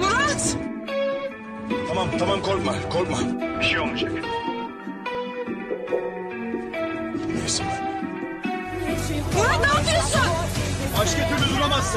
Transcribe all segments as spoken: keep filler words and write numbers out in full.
Murat! Tamam tamam korkma korkma. Bir şey olmayacak. Neyse ben. Murat ne yapıyorsun? Başka türlü duramazsın.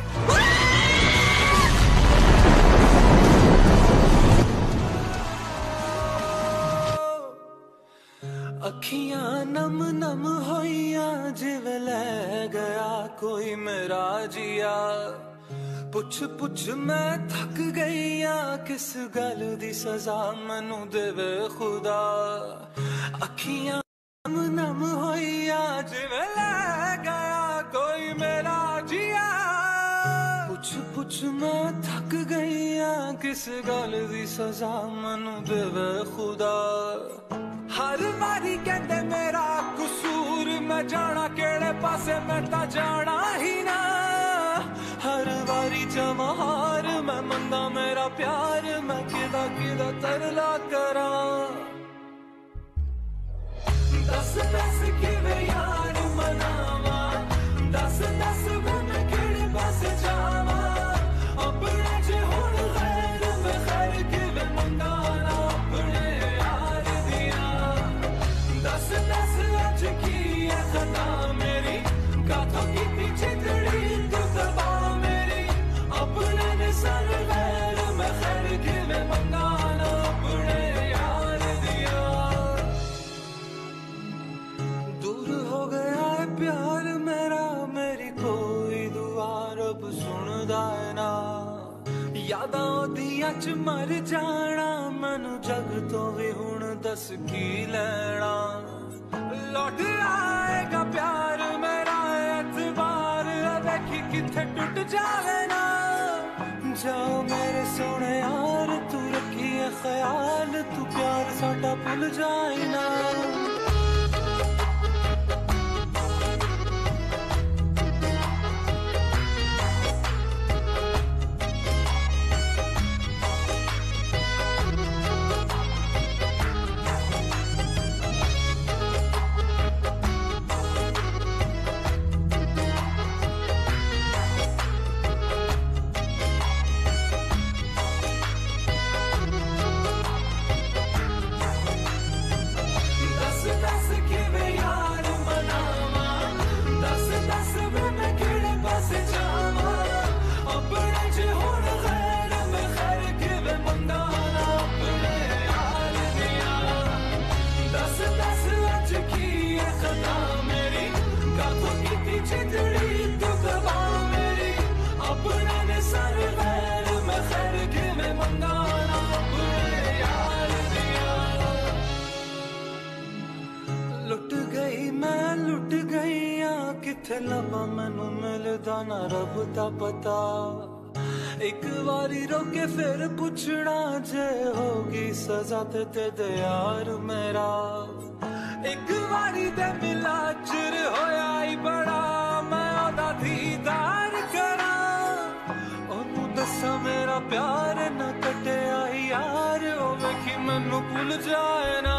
अखियां नम नम होइया जिवें लै गया कोई मेरा जिया पुछ पुछ मैं थक गईया किस गल दी सजा मैनू देवे खुदा अखियां नम नम होइया जिवें लै गया कोई मेरा जिया पुछ पुछ मैं थक गईया किस गल दी सजा मैनू देवे खुदा हर बारी कहते मेरा कसूर मैं जाना केड़े पासे मैं ता जाना ही ना हर बारी जमा हार मैं मंदा मेरा प्यार मैं किदा किदा तरला करा दस दस किवें यार मनावा दस दस मैं केड़े पासे जावा अपने च हुण गैर मैं खैर किवें मंगाना अपने यार दिया दस दस अज की है खता मेरी काथों की पीछे तड़ी तू दबा मेरी अपने ने सर गैर मैं खैर किवें मंगाना अपने यार दिया दूर हो गया है प्यार मेरा मेरी कोई दुआ रब सुनदा है ना यादां ओदियां च मर जाना मैनू जग तो भी हुण दस की लेना लौट आएगा प्यार मेरा एतबार देखी किथे टूट जावे ना जाओ मेरे सोने यार तू रखी है ख्याल तू प्यार साडा भुल जाए ना लुट गई मैं लुट गई किथे लवा मैनू मिलदा ना रब दा पता एक बारी रोके फिर पुछना जे होगी सजा ते ते यार मेरा एक बारी ते मिला चिर होया ही बड़ा मैं ओदा दीदार करा ओनू दसा मेरा प्यार ना कटिया यार ओ वेखी मैनू भुल जाए ना